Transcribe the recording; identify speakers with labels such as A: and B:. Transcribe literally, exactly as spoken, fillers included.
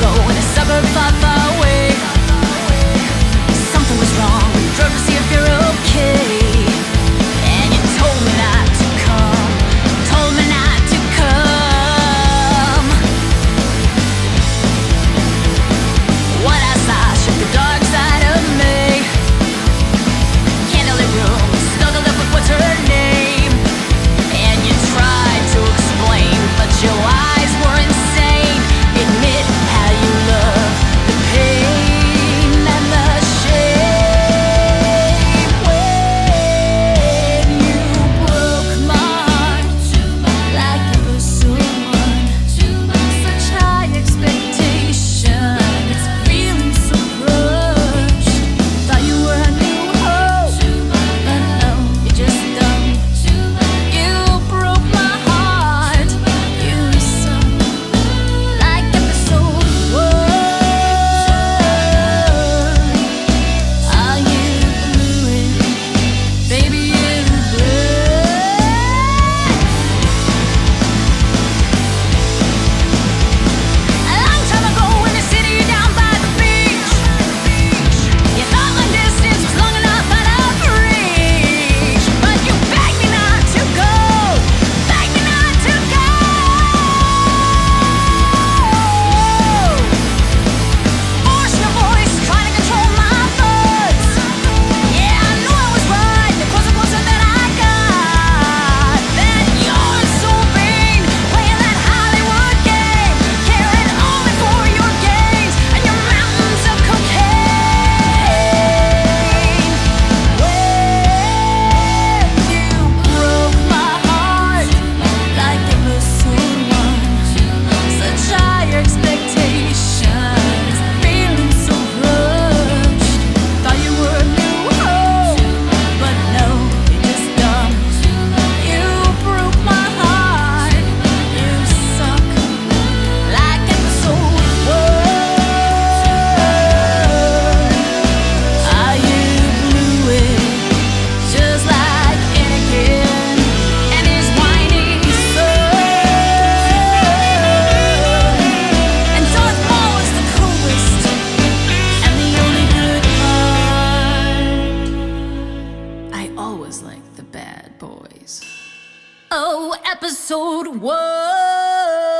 A: ago in a suburb far, far away. Something was wrong, drove to see if you're okay. And you told me not to come, told me not to come. What I saw shook the dark side of me. Candlelit room, snuggled up with what's her name. And you tried to explain, but your eyes were insane. Admit how you love the pain and the shame. When you broke my heart, like it was someone, such high expectation, it's feeling so crushed. Thought you were a new hope, but no, you're just dumb. You broke my heart, you suck, like episode one. Ah, you blew it, baby, you blew it. A long time ago in the city down by the beach, you thought my distance was long enough out of reach. But you begged me not to go, begged me not to go. Forced your voice, trying to control my thoughts. Yeah, I knew I was right, the closer, closer that I got. Then you're so vain, playing that Hollywood game, caring only for your gains and your mountains of cocaine. When you broke my heart, like it was someone, such high expectations, feeling so rushed. Thought you were a new hope, but no, you're just dumb. You broke my heart, you suck, like episode one. Ah, you blew it, just like Anakin and his whiny son. And Darth Maul was the coolest and the only good part. I always liked the bad boys. Oh, episode one.